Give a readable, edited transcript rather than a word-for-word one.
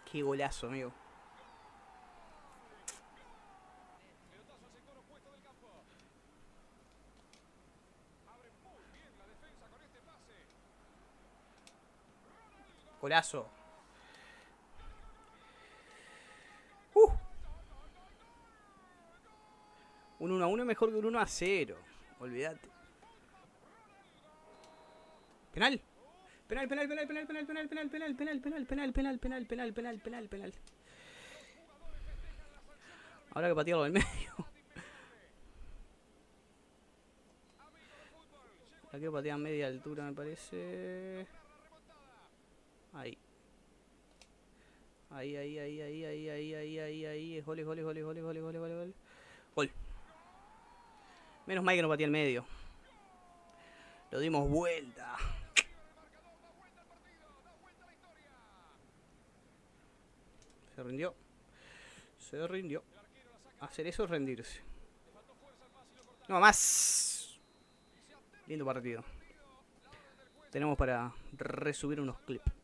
Qué golazo, amigo. Golazo. 1-1 es mejor que un 1-0. Olvídate. Penal. Penal, penal, penal, penal, penal, penal, penal, penal, penal, penal, penal, penal, penal, penal, penal, penal, penal. Ahora que patearlo del medio. La que patea a media altura, me parece. Ahí. Ahí, ahí, ahí, ahí, ahí, ahí, ahí, ahí, ahí. Es gol, es gol, es gol, es gol, es gol, es gol, es gol, gol. Gol. Menos mal que no patea al medio. Lo dimos vuelta. Se rindió. Se rindió. Hacer eso es rendirse. No más. Lindo partido. Tenemos para resubir unos clips.